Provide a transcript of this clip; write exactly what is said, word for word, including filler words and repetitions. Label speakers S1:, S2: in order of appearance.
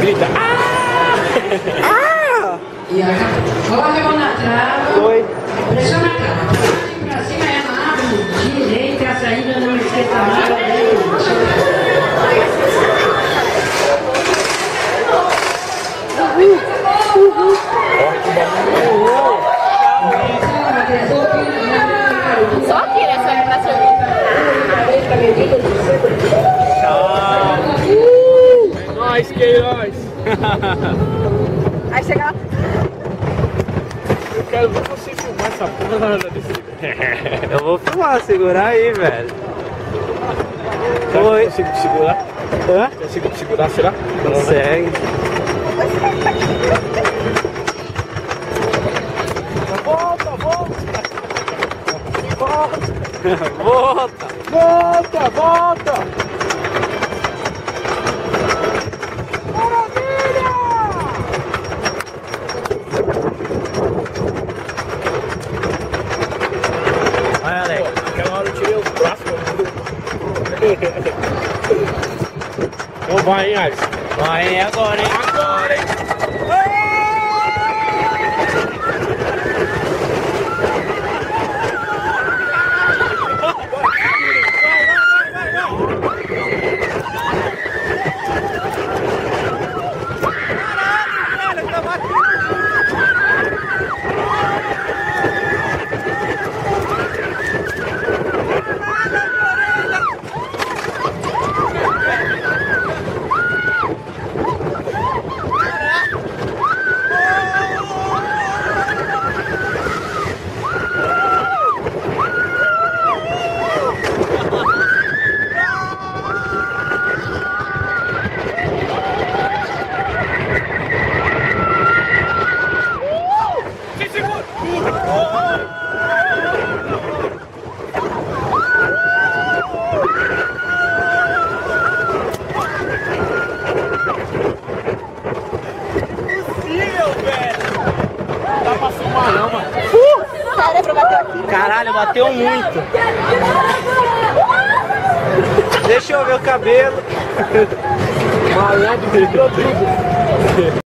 S1: grita. Ah!
S2: Ah!
S3: E coloca a mão na trava.
S2: Foi.
S3: Pressiona a trava. Pra cima é na árvore direita, a saída não esquenta nada.
S4: Só aqui nessa animação.
S1: Tchau. Nós, Queiroz.
S4: Aí chega lá.
S1: Eu quero ver você filmar essa porra desse.
S2: Eu vou filmar, segurar aí, velho. Foi.
S1: Consigo te segurar?
S2: Hã?
S1: Consigo te segurar, será?
S2: Consegue.
S1: Volta, volta.
S2: Volta.
S1: Volta, volta.
S2: Olha, Alex.
S1: Aquela hora eu tirei os braços. Então vai, hein, Alex?
S2: Vai agora, hein?
S1: Agora, hein?
S2: Caralho, bateu muito. Deixa eu ver o cabelo.
S1: Malandro, tirou tudo.